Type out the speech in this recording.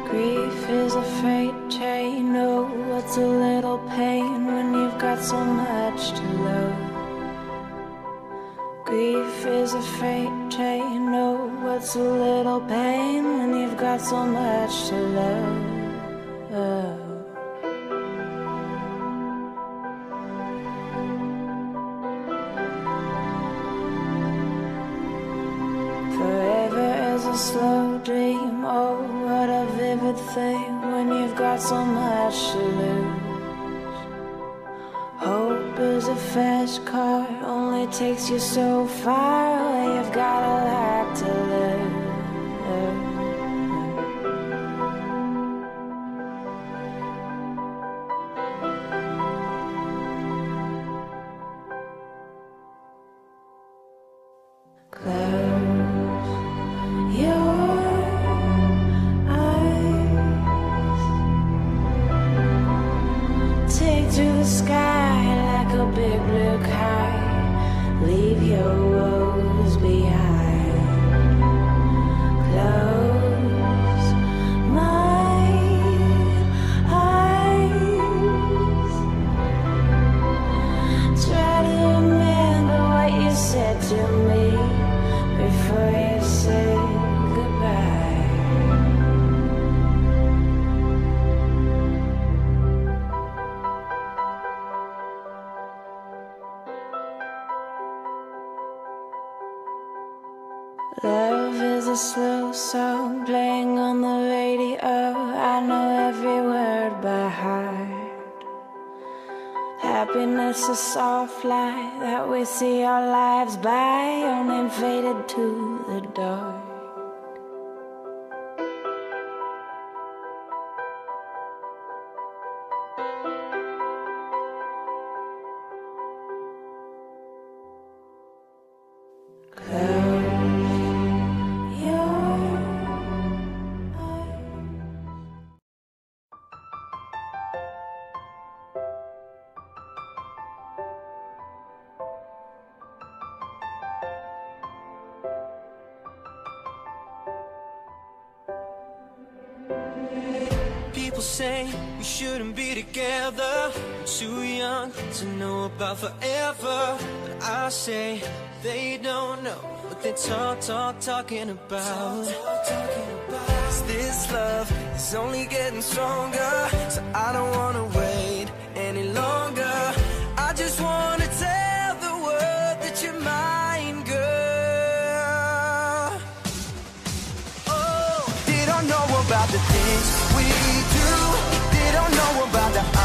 Grief is a freight train. Oh, what's a little pain when you've got so much to love? Grief is a freight train. Oh, what's a little pain when you've got so much to love? Forever is a slow dream. Oh, what a vivid thing when you've got so much to lose. Hope is a fast car, only takes you so far. Well, you've got a lot to live. Close your eyes. Take to the sky like a big blue kite. Leave your woes behind. Close my eyes. Try to remember what you said to me before you say goodbye. Love is a slow song playing on the radio. I know every word by heart. Happiness is soft light that we see our lives by, only faded to the dark. People say we shouldn't be together. I'm too young to know about forever. But I say they don't know what they're talking about. 'Cause this love is only getting stronger, so I don't wanna wait any longer. I just wanna tell the world that you're mine, girl. Oh, they don't know about the things we do. They don't know about the